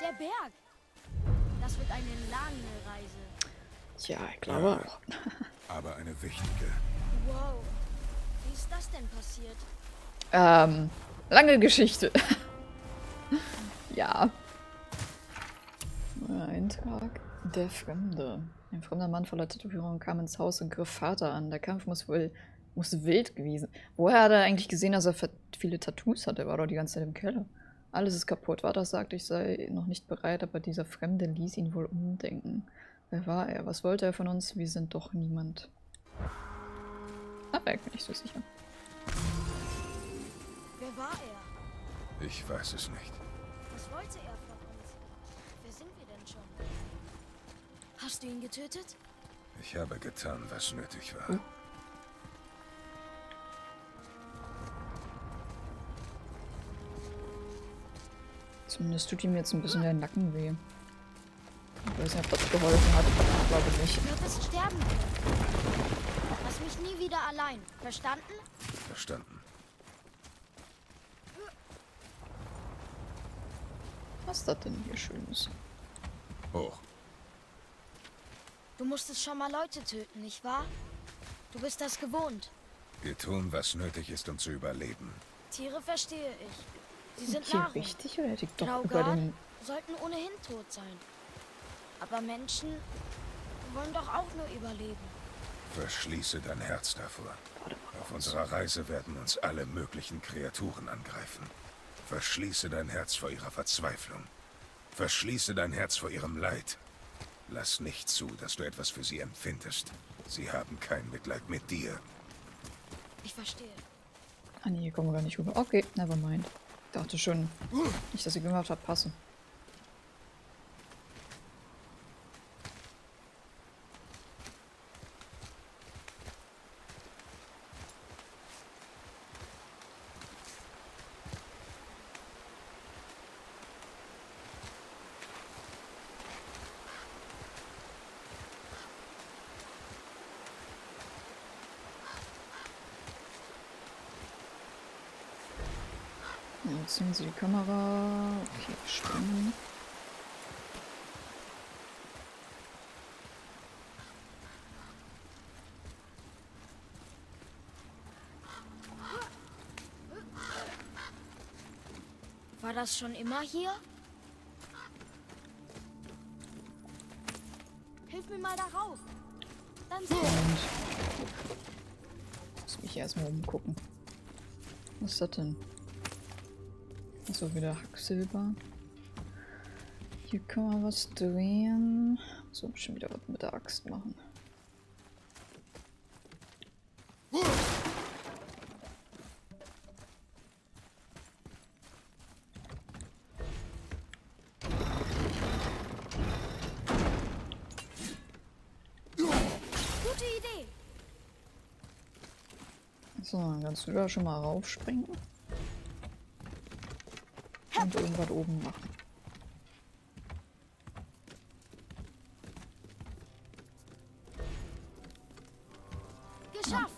Der Berg. Das wird eine lange Reise. Ja, ich glaube auch. Aber eine wichtige. Wow. Wie ist das denn passiert? Lange Geschichte. Ja. Eintrag. Der Fremde. Ein fremder Mann voller Tätowierungen kam ins Haus und griff Vater an. Der Kampf muss wild gewesen. Woher hat er eigentlich gesehen, dass er viele Tattoos hatte? Er war doch die ganze Zeit im Keller. Alles ist kaputt. Vater sagte, ich sei noch nicht bereit, aber dieser Fremde ließ ihn wohl umdenken. Wer war er? Was wollte er von uns? Wir sind doch niemand. Aber ich bin nicht so sicher. Wer war er? Ich weiß es nicht. Was wollte er von uns? Wer sind wir denn schon? Hast du ihn getötet? Ich habe getan, was nötig war. Zumindest tut ihm jetzt ein bisschen der Nacken weh. Ich weiß nicht, ob das geholfen hat. Ich glaube nicht. Du wirst sterben können. Lass mich nie wieder allein. Verstanden? Verstanden. Was ist das denn hier Schönes? Hoch. Du musstest schon mal Leute töten, nicht wahr? Du bist das gewohnt. Wir tun, was nötig ist, um zu überleben. Tiere verstehe ich. Sie sind Hier Nahrung. richtig oder hätte ich doch über Graugard den... sollten ohnehin tot sein. Aber Menschen wollen doch auch nur überleben. Verschließe dein Herz davor. Auf unserer Reise werden uns alle möglichen Kreaturen angreifen. Verschließe dein Herz vor ihrer Verzweiflung. Verschließe dein Herz vor ihrem Leid. Lass nicht zu, dass du etwas für sie empfindest. Sie haben kein Mitleid mit dir. Ich verstehe. Ah nee, hier kommen wir gar nicht rüber. Okay, nevermind. Ich dachte schon, nicht, dass ich gemacht habe, passe. Jetzt ziehen sie die Kamera. Okay, springen. War das schon immer hier? Hilf mir mal da rauf. Dann so. Muss mich erstmal umgucken. Was ist das denn? So, wieder Hacksilber. Hier kann man was drehen. So, schon wieder was mit der Axt machen. Gute Idee. So, dann kannst du da schon mal raufspringen. Und irgendwas oben machen. Geschafft.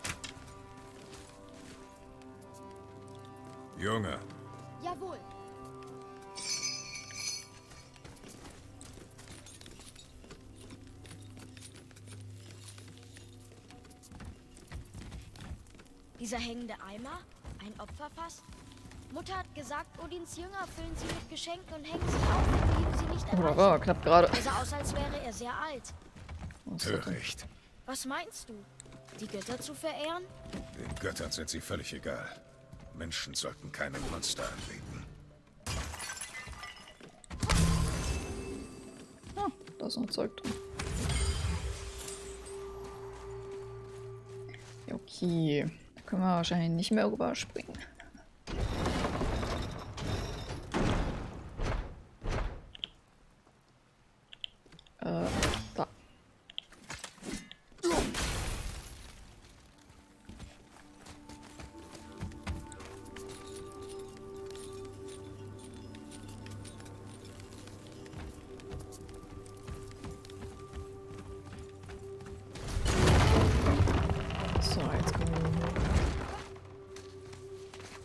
Junge, Jawohl. Dieser hängende Eimer? Ein Opferfass? Mutter hat gesagt, Odins Jünger füllen sie mit Geschenken und hängen sie auf, indem sie nicht Oh, da erreichen. war knapp gerade. Er sah aus, als wäre er sehr alt. Was ist das denn? töricht. Was meinst du? Die Götter zu verehren? Den Göttern sind sie völlig egal. Menschen sollten keine Monster anbeten. Ah, da ist noch Zeug drin. Ja, okay. Da können wir wahrscheinlich nicht mehr rüberspringen. Da. So, jetzt können wir hier.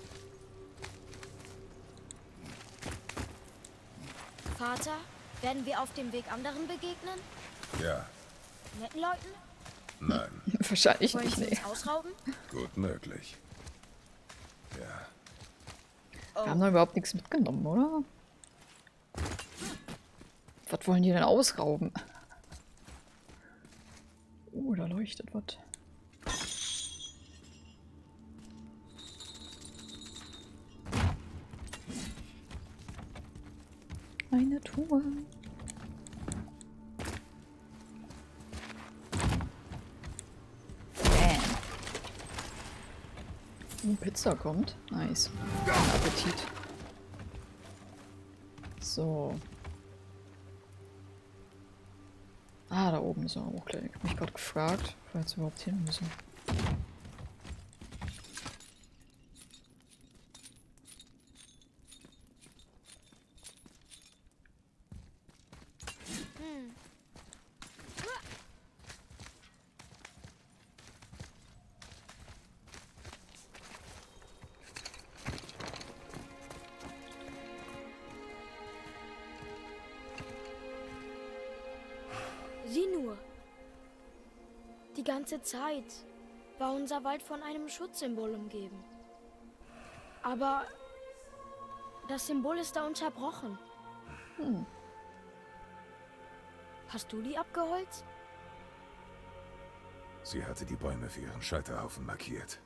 Vater, werden wir auf dem Weg anderen begegnen? Ja, Netten Leuten? nein, Wahrscheinlich Wollen nicht, sie nee. uns ausrauben? gut möglich. Ja, Wir haben doch überhaupt nichts mitgenommen, oder? Was wollen die denn ausrauben? Da leuchtet was. Eine Truhe. Pizza kommt. Nice. Guten Appetit. So. Ah, da oben ist er auch gleich. Ich hab mich gerade gefragt, wo wir jetzt überhaupt hin müssen. Sieh nur. Die ganze Zeit war unser Wald von einem Schutzsymbol umgeben. Aber das Symbol ist da unterbrochen. Hast du die abgeholzt? sie hatte die Bäume für ihren Scheiterhaufen markiert.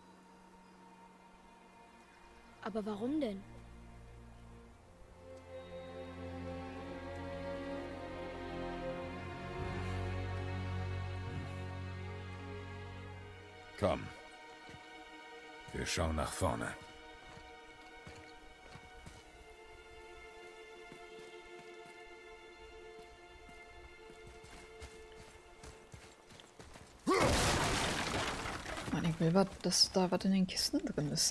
Aber warum denn? Komm. Wir schauen nach vorne. Mann, ich will, dass da was in den Kisten drin ist.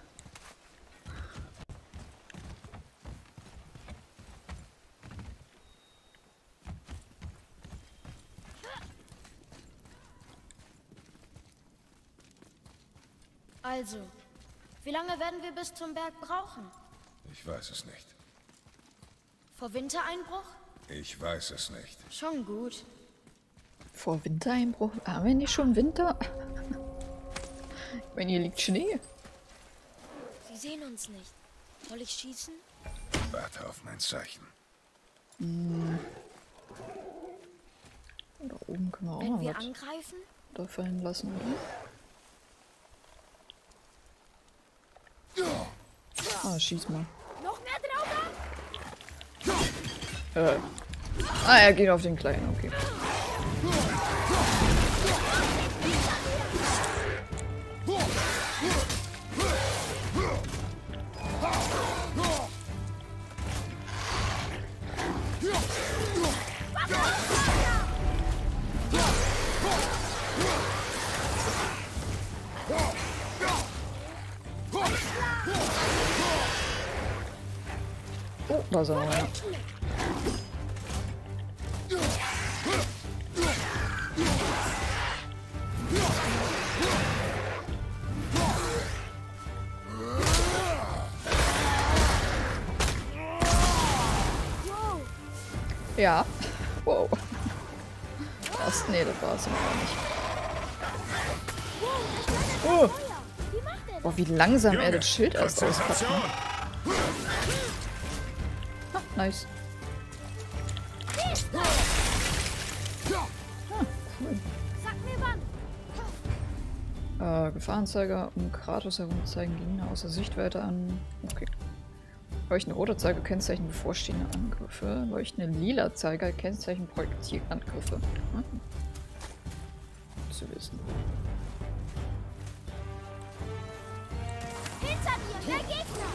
Also, wie lange werden wir bis zum Berg brauchen? Ich weiß es nicht. Vor Wintereinbruch? Ich weiß es nicht. Schon gut. Vor Wintereinbruch? Haben wir nicht schon Winter? Wenn hier liegt Schnee. Sie sehen uns nicht. Soll ich schießen? Warte auf mein Zeichen. Da oben können wir auch Wenn mal wir was angreifen? da fallen lassen, oder? Ah, schieß mal. Noch mehr drauf? Er geht auf den Kleinen, okay. Oh, da ist er noch einer. Ja. Wow. Was? Nee, das war es noch gar nicht. Oh. Wie macht er das? Boah, wie langsam er Junge, das Schild erst auspackt. Ne? Konzentration! Ah, nice. Sag mir wann. Gefahrenzeiger um Kratos herum zeigen Gegner außer Sichtweite an. Okay. Leuchtende rote Zeiger kennzeichnen bevorstehende Angriffe. Leuchtende lila Zeiger kennzeichnen Projektilangriffe. Gut zu wissen. Hinter dir, der Gegner!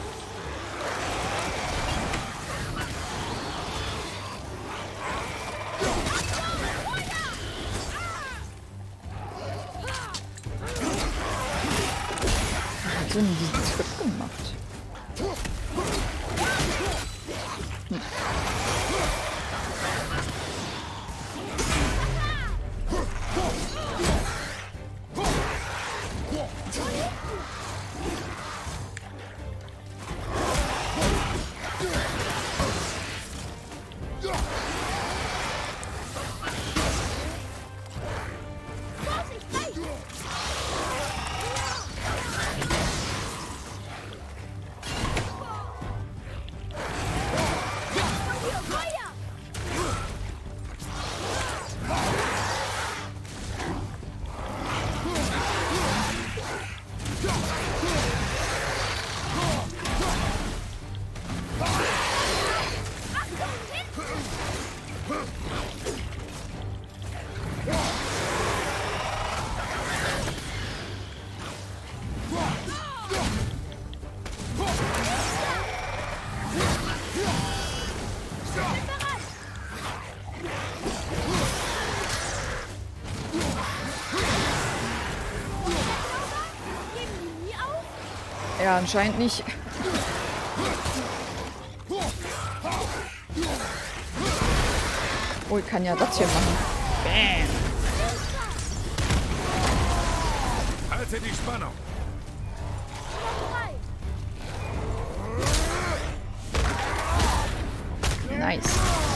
Was haben die diesen Trip gemacht? Ja, anscheinend nicht. Oh, ich kann ja das hier machen. Bam. Halte die Spannung. Nice.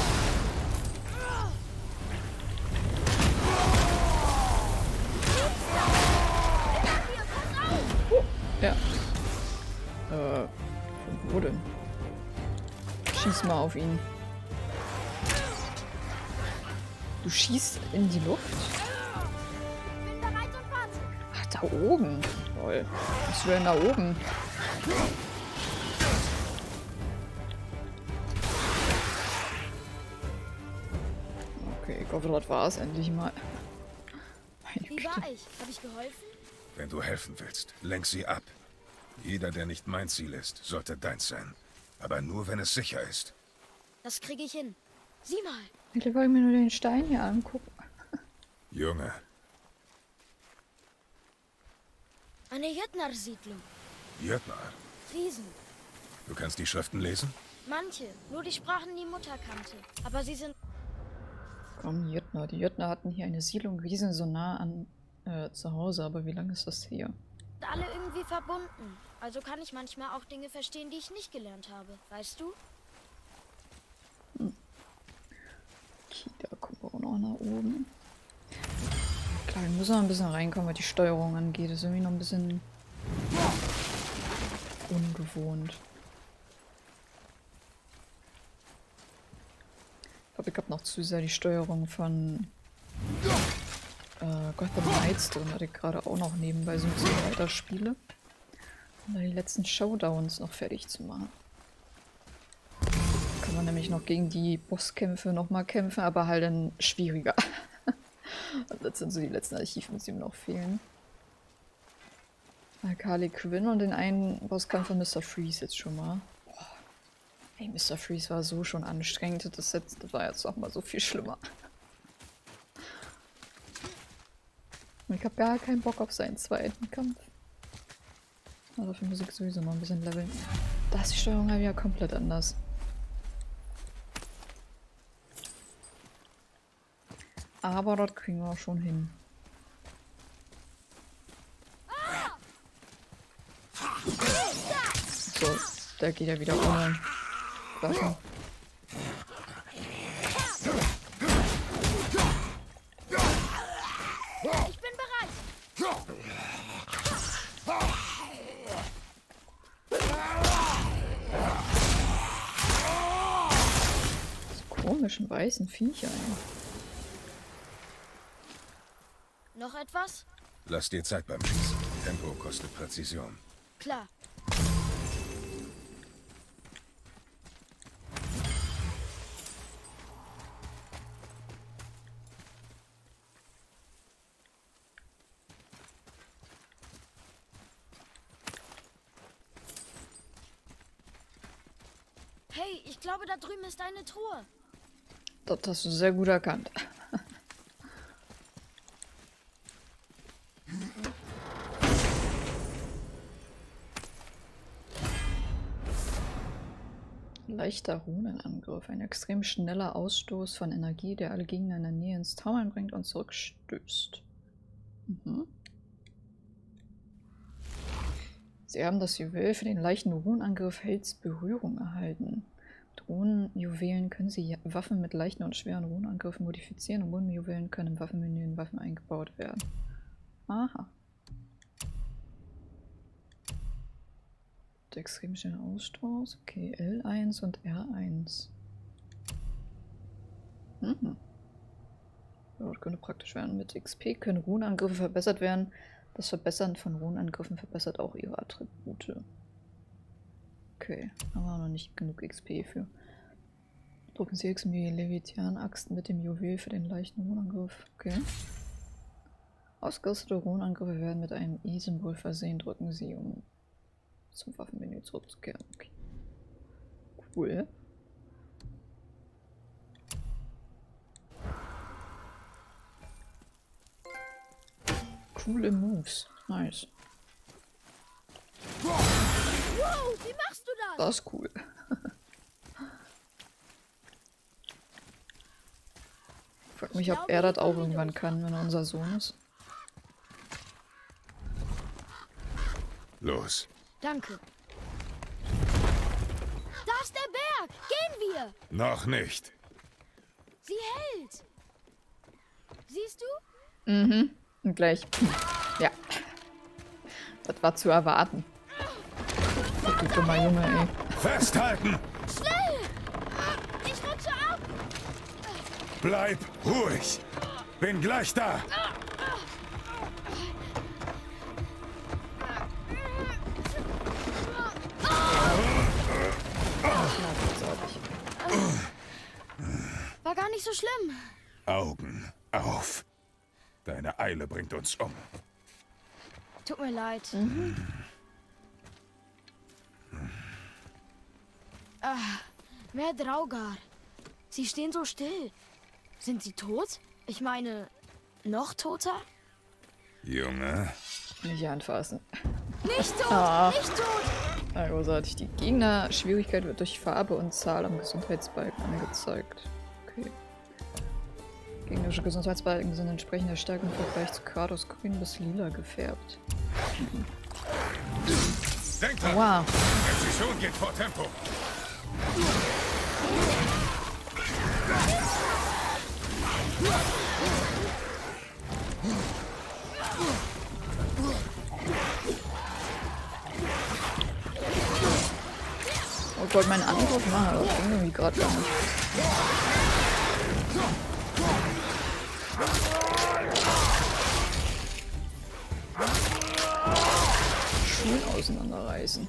Ja. Wo denn? Schieß mal auf ihn. Du schießt in die Luft? Ach, da oben. Toll. Was ist denn da oben? Okay, ich hoffe, das war es endlich mal. Meine Wie Güte. war ich? Habe ich geholfen? Wenn du helfen willst, lenk sie ab. Jeder, der nicht mein Ziel ist, sollte deins sein. Aber nur, wenn es sicher ist. Das kriege ich hin. Sieh mal. Eigentlich wollte ich mir nur den Stein hier angucken. Junge, Eine Jötnar-Siedlung. Jötnar, Riesen. du kannst die Schriften lesen? Manche. Nur die Sprachen, die Mutter kannte. Aber sie sind... Komm, Jötnar. Die Jötnar hatten hier eine Siedlung Riesen so nah an zu Hause. Aber wie lange ist das her? alle irgendwie verbunden. Also kann ich manchmal auch Dinge verstehen, die ich nicht gelernt habe. Weißt du? Okay, da kommen wir auch noch nach oben. Klar, wir müssen noch ein bisschen reinkommen, was die Steuerung angeht. Das ist irgendwie noch ein bisschen ungewohnt. Ich glaube, ich habe noch zu sehr die Steuerung von Gotham Knights drin, hatte ich gerade auch noch nebenbei so ein bisschen weiter spiele. Um da die letzten Showdowns noch fertig zu machen. Kann man nämlich noch gegen die Bosskämpfe nochmal kämpfen, aber halt dann schwieriger. Und das sind so die letzten Archivmissionen, die mir noch fehlen. Harley Quinn und den einen Bosskampf von Mr. Freeze jetzt schon mal. Boah. Ey, Mr. Freeze war so schon anstrengend, das war jetzt noch mal so viel schlimmer. Und ich habe gar keinen Bock auf seinen zweiten Kampf. Aber dafür muss ich sowieso noch ein bisschen leveln. Da ist die Steuerung halt ja komplett anders. Aber das kriegen wir auch schon hin. So, der geht ja wieder ohne Waffen. Ich bin bereit. So komischen weißen Viecher. Noch etwas? Lass dir Zeit beim Schießen. Tempo kostet Präzision. Klar. Hey, ich glaube, da drüben ist eine Truhe. Das hast du sehr gut erkannt. Leichter Runenangriff. Ein extrem schneller Ausstoß von Energie, der alle Gegner in der Nähe ins Taumeln bringt und zurückstößt. Mhm. Sie haben das Juwel für den leichten Runenangriff Helds Berührung erhalten. Mit Runenjuwelen können Sie Waffen mit leichten und schweren Runenangriffen modifizieren und Runenjuwelen können im Waffenmenü in Waffen eingebaut werden. Aha. Extrem schneller Ausstoß. Okay, L1 und R1. Mhm. Ja, das könnte praktisch werden. Mit XP können Runenangriffe verbessert werden. Das Verbessern von Runenangriffen verbessert auch ihre Attribute. Okay, haben wir noch nicht genug XP für. Drücken Sie X um die Levitian-Axt mit dem Juwel für den leichten Runenangriff. Okay. Ausgerüstete Runenangriffe werden mit einem I-Symbol versehen. Drücken Sie, um zum Waffenmenü zurückzukehren. Okay. Cool. Coole Moves. Nice. das? Das ist cool. Ich frag mich, ob er das auch irgendwann kann, wenn er unser Sohn ist. Los. Danke. Da ist der Berg! Gehen wir! Noch nicht. Sie hält! Siehst du? Mhm. Und gleich. Ja. Das war zu erwarten. Du dummer Junge, ey. Festhalten! Schnell! Ich rutsche ab! Bleib ruhig! Bin gleich da! War gar nicht so schlimm. Augen auf. Deine Eile bringt uns um. Tut mir leid. Mehr Draugar. Sie stehen so still. Sind sie tot? Ich meine, noch toter? Junge. Nicht anfassen. Nicht tot! Ah. Nicht tot! Na, großartig. Die Gegner-Schwierigkeit wird durch Farbe und Zahl am Gesundheitsbalken angezeigt. Okay. Gegnerische Gesundheitsbalken sind entsprechend der Stärke im Vergleich zu Kratos grün bis lila gefärbt. Denk dran! Wow. Präzision geht vor Tempo. Oh Gott, mein Angriff war aber ging irgendwie gerade gar nicht. Schulen auseinanderreißen.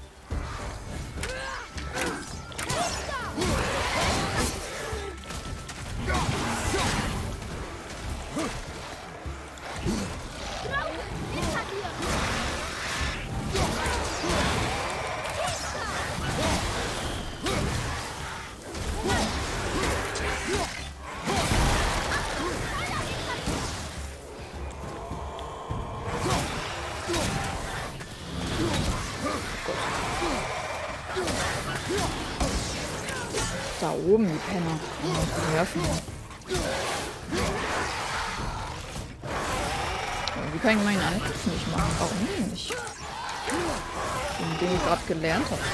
Da oben, die Penner. Werfen. Wie kann ich meinen Angriff nicht machen? Warum nicht? Den ich gerade gelernt habe.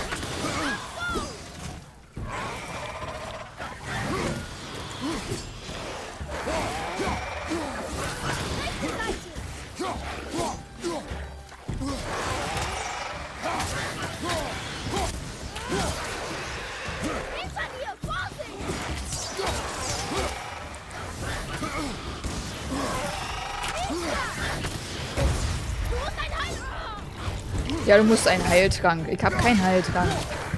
Ja, du musst einen Heiltrank. Ich habe keinen Heiltrank.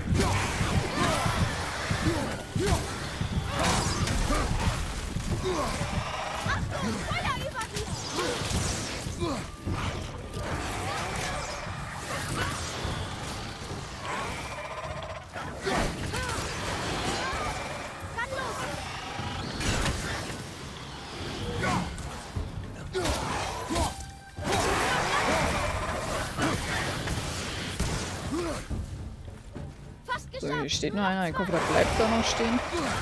So, hier steht noch einer. Ich hoffe, der bleibt da noch stehen.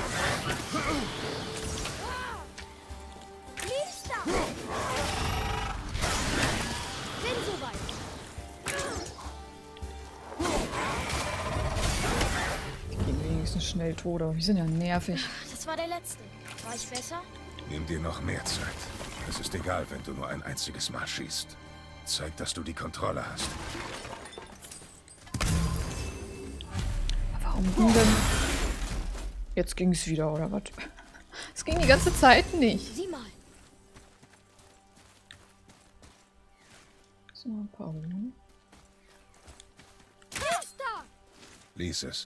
Die gehen wenigstens schnell tot, aber die sind ja nervig. Das war der letzte. War ich besser? Nimm dir noch mehr Zeit. Es ist egal, wenn du nur ein einziges Mal schießt. Zeig, dass du die Kontrolle hast. Warum ging denn... Jetzt ging es wieder, oder was? Es ging die ganze Zeit nicht. Sieh mal. So, ein paar Ruhen. Erster! Lies es.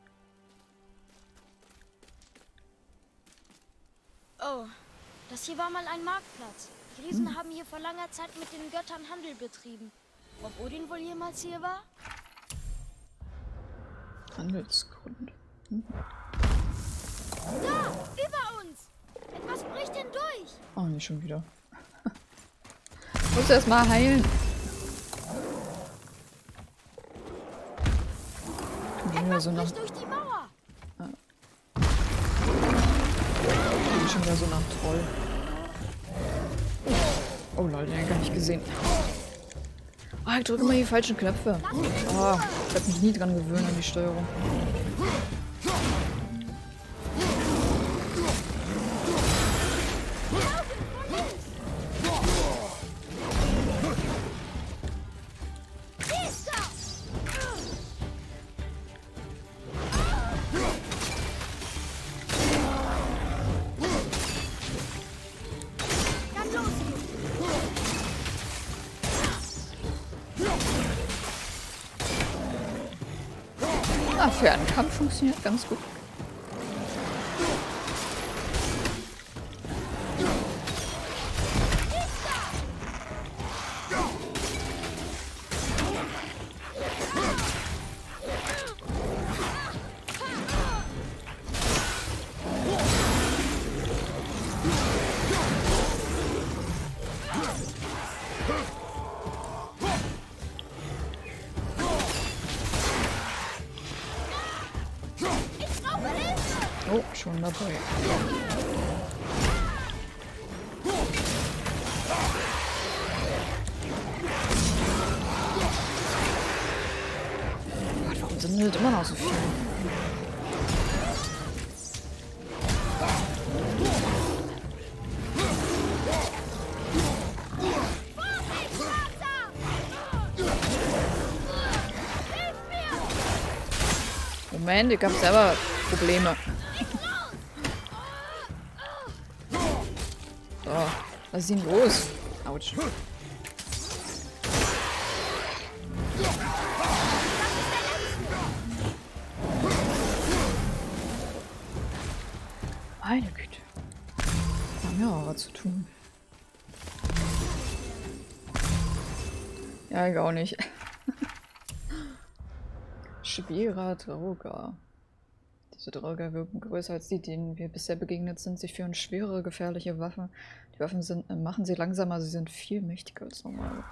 Oh, das hier war mal ein Marktplatz. Die Riesen haben hier vor langer Zeit mit den Göttern Handel betrieben. Ob Odin wohl jemals hier war? Handelsgrund. Da! Über uns! Etwas bricht hindurch! Oh, nicht schon wieder. Ich muss erst mal heilen. wieder so nach... durch die Mauer. Klingt schon wieder so nach Troll. Oh Leute, den hab ich gar nicht gesehen. Ah, ich drücke immer die falschen Knöpfe. Ah, ich hab mich nie dran gewöhnt an die Steuerung. Ah, Fernkampf funktioniert ganz gut. Oh, schon dabei. Gott, warum sind denn immer noch so viele? Moment, ich hab selber Probleme. So, was ist denn los? Autsch. Meine Güte. Wir haben ja auch was zu tun. Ja, ich auch nicht. Schwerer Droger. Diese Droger wirken größer als die, denen wir bisher begegnet sind. Sie führen schwere, gefährliche Waffen. Die Waffen machen sie langsamer, sie sind viel mächtiger als normal.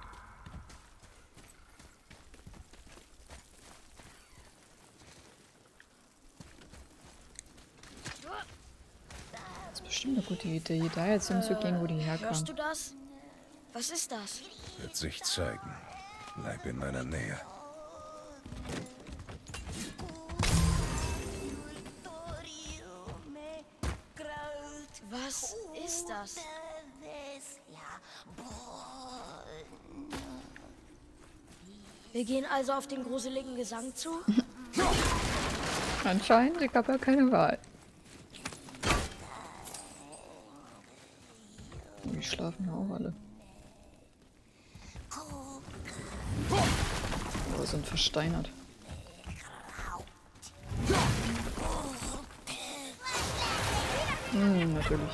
Das ist bestimmt eine gute Idee, da jetzt hinzugehen, wo die herkamen. Hörst du das? Was ist das? Wird sich zeigen. Bleib in meiner Nähe. Was ist das? Wir gehen also auf den gruseligen Gesang zu? Anscheinend, ich habe ja keine Wahl. Die schlafen ja auch alle. Aber sind versteinert. Natürlich.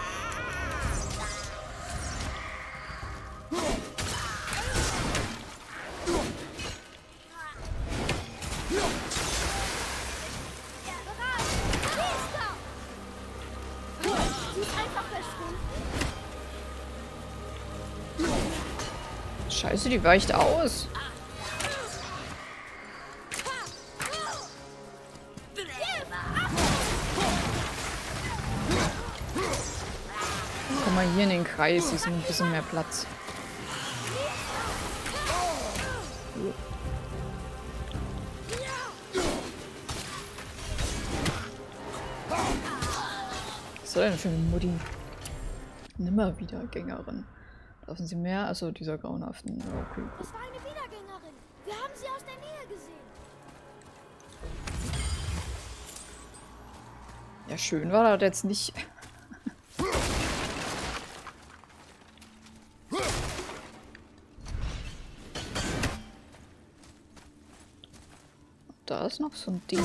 Scheiße, die weicht aus. Komm mal hier in den Kreis, hier ist ein bisschen mehr Platz. Was soll denn für eine Mutti? Nimmerwiedergängerin. Dürfen sie mehr? Also dieser grauenhaften. Okay. Es war eine Wiedergängerin. Wir haben sie aus der Nähe gesehen. Ja, schön war das jetzt nicht. Da ist noch so ein Ding.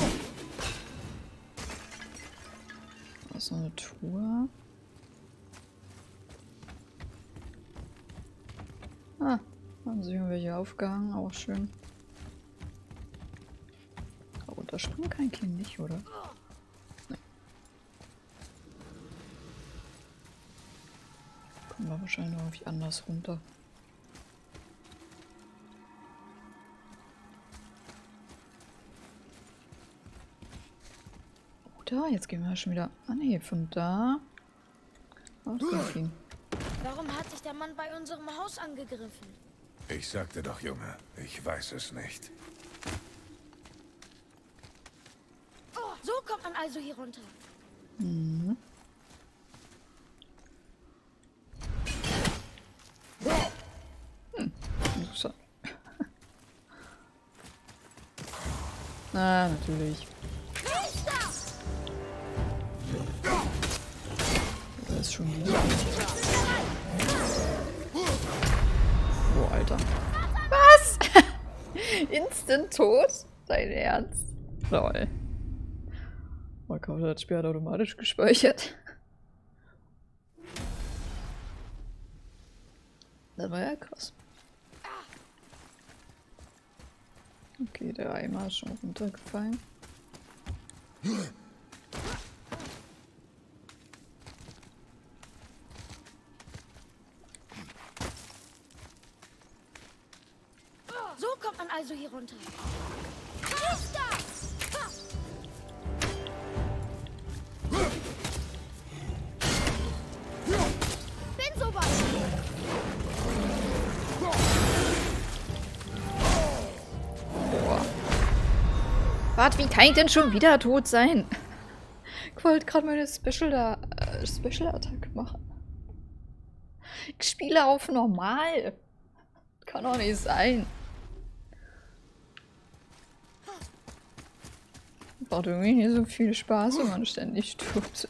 Da ist so eine Tour. Ah, haben sich irgendwelche aufgehangen, auch schön. Aber da springt kein Kind nicht, oder? Nee. Kommen wir wahrscheinlich noch irgendwie anders runter. da? Jetzt gehen wir schon wieder... Ah nee, von da... Oh, Delfin. Warum hat sich der Mann bei unserem Haus angegriffen? Ich sagte doch, Junge, ich weiß es nicht. So kommt man also hier runter. Mhm. So. Ah, natürlich. Das ist schon wieder. Oh, Alter. Was? Instant tot? Dein Ernst? Lol. Oh Gott, das Spiel hat automatisch gespeichert. Das war ja krass. Okay, der Eimer ist schon runtergefallen. So kommt man also hier runter. Bin so weit. Warte, wie kann ich denn schon wieder tot sein? Ich wollte gerade meine Special-Attacke machen. Ich spiele auf normal. Kann doch nicht sein. Macht irgendwie nicht so viel Spaß, wenn man ständig tut.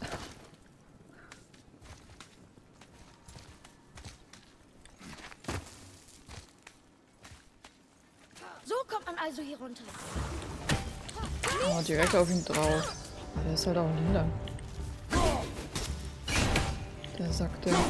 So kommt man also hier runter. Oh, direkt auf ihn drauf. Der ist halt auch lila. Der sagt der.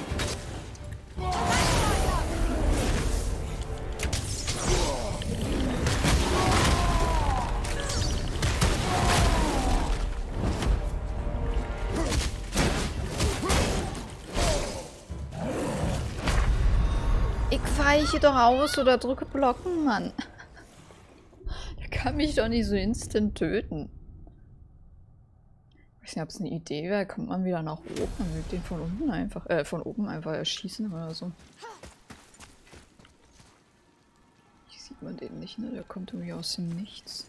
Ich weiche doch aus oder drücke Blocken, Mann. Der kann mich doch nicht so instant töten. Ich weiß nicht, ob es eine Idee wäre. Kommt man wieder nach oben, dann will ich den von unten einfach, von oben einfach erschießen oder so. Hier sieht man den nicht, ne? Der kommt irgendwie aus dem Nichts.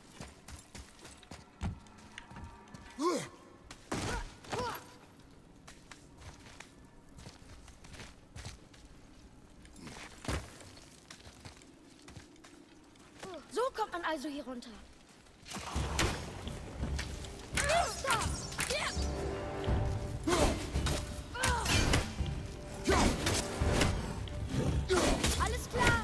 So kommt man also hier runter. Alles klar.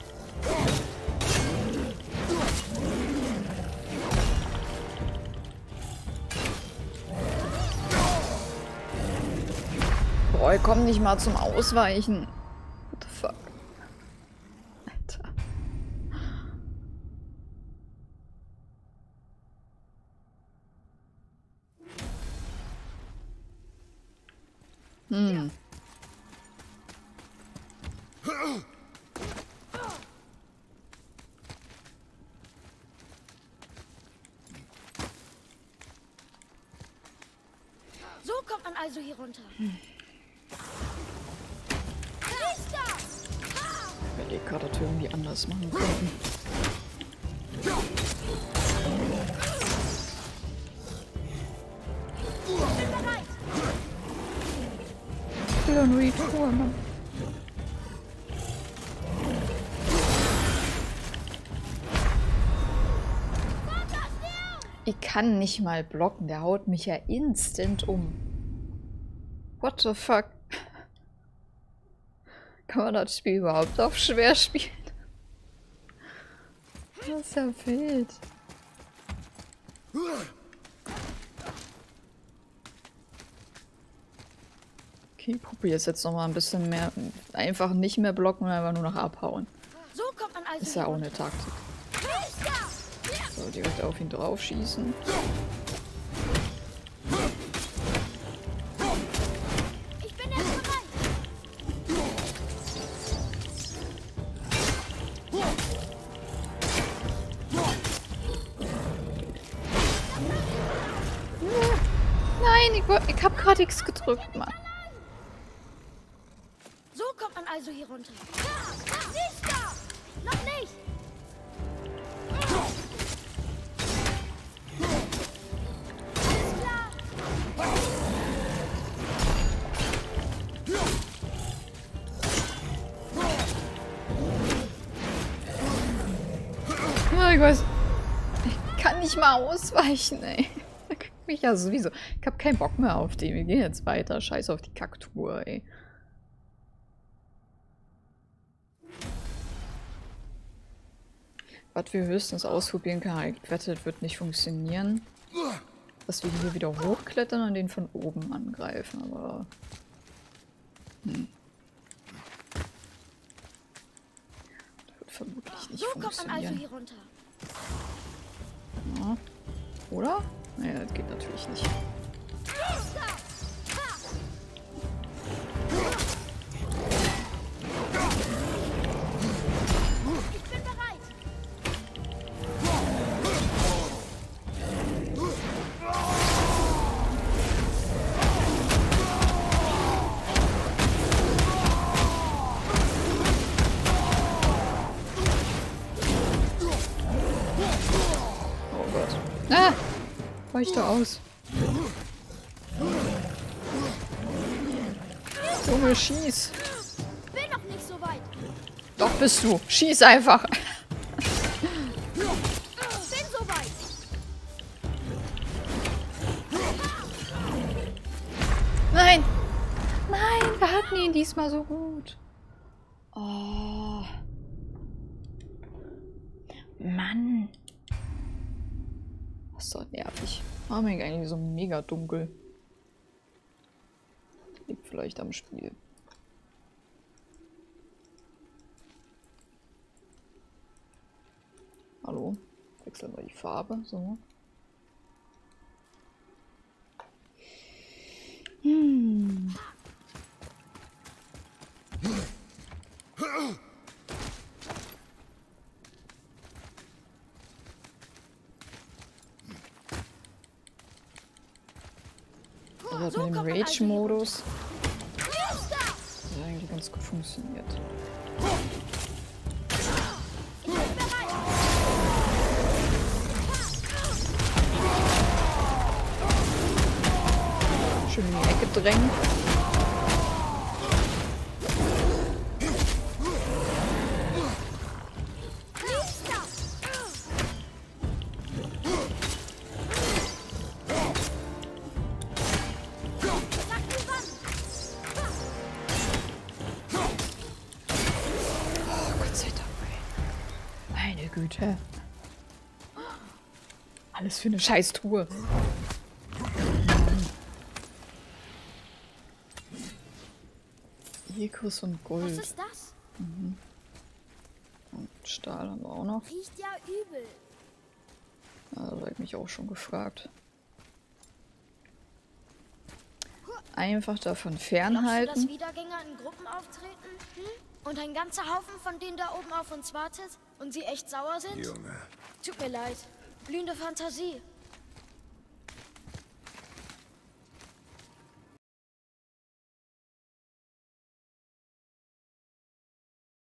Boah, ich komm nicht mal zum Ausweichen. What the fuck? Alter. Hm. So kommt man also hier runter. Ich überlege gerade, ob wir irgendwie anders machen könnten. Ich will doch nur die Truhe, Mann. Ich kann nicht mal blocken, der haut mich ja instant um. What the fuck? Kann man das Spiel überhaupt auf schwer spielen? Das ist ja wild. Okay, ich probiere es jetzt nochmal ein bisschen mehr. Einfach nicht mehr blocken, einfach nur noch abhauen. So kommt man also Ist ja auch eine Taktik. So, direkt auf ihn drauf schießen. Ich bin jetzt bereit. ich hab gerade X gedrückt, Mann. So kommt man also hier runter. Nicht da! Noch nicht! Alles klar! Ja, ich weiß. Ich kann nicht mal ausweichen, ey. Da kriegt mich ja sowieso. Ich hab keinen Bock mehr auf die. Wir gehen jetzt weiter. Scheiß auf die Kacktour, ey. Was wir höchstens ausprobieren können, ich wette, das wird nicht funktionieren. Dass wir hier wieder hochklettern und den von oben angreifen, aber... Das wird vermutlich nicht So kommt man also funktionieren. hier runter. Ja. Oder? Naja, das geht natürlich nicht. Ich bin bereit. Oh Gott. Ah! Weicht da aus. Junge, schieß. Bin noch nicht so weit. Doch bist du. Schieß einfach. Bin so weit. Nein! Nein, wir hatten ihn diesmal so gut. Oh. Mann. Das ist doch nervig. Warum ist eigentlich so mega dunkel? Liegt vielleicht am Spiel. Hallo? Wechseln wir die Farbe. So. Also So mit dem kommt man also Rage-Modus hat eigentlich ganz gut funktioniert. Ich bin bereit. Schön in die Ecke drängen. Nicht da. Sag die Wand. Oh, Gott sei Dank, ey. Meine Güte. Alles für eine Scheißtruhe. Ekus und Was Gold. ist das? Und Stahl haben wir auch noch. Riecht ja übel. Ja, das habe ich mich auch schon gefragt. Einfach davon Glaubst du, dass fernhalten. Wiedergänger in Gruppen auftreten? Hm? Und ein ganzer Haufen von denen da oben auf uns wartet? Und sie echt sauer sind? Junge, Tut mir leid. Blühende Fantasie.